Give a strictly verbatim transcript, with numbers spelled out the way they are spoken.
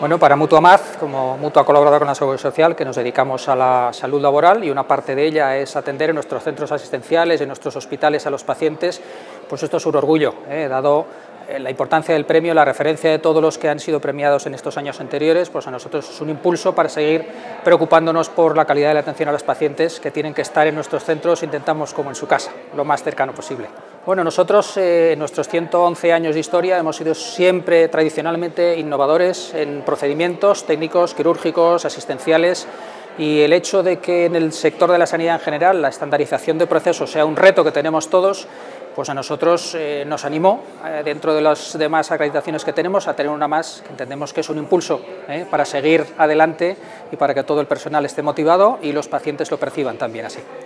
Bueno, para Mutuamad, como mutua colaboradora con la Seguridad Social, que nos dedicamos a la salud laboral y una parte de ella es atender en nuestros centros asistenciales, en nuestros hospitales a los pacientes, pues esto es un orgullo, ¿eh? Dado la importancia del premio, la referencia de todos los que han sido premiados en estos años anteriores, pues a nosotros es un impulso para seguir preocupándonos por la calidad de la atención a los pacientes que tienen que estar en nuestros centros, intentamos como en su casa, lo más cercano posible. Bueno, nosotros eh, en nuestros ciento once años de historia hemos sido siempre tradicionalmente innovadores en procedimientos técnicos, quirúrgicos, asistenciales, y el hecho de que en el sector de la sanidad en general la estandarización de procesos sea un reto que tenemos todos, pues a nosotros eh, nos animó, eh, dentro de las demás acreditaciones que tenemos, a tener una más, que entendemos que es un impulso eh, para seguir adelante y para que todo el personal esté motivado y los pacientes lo perciban también así.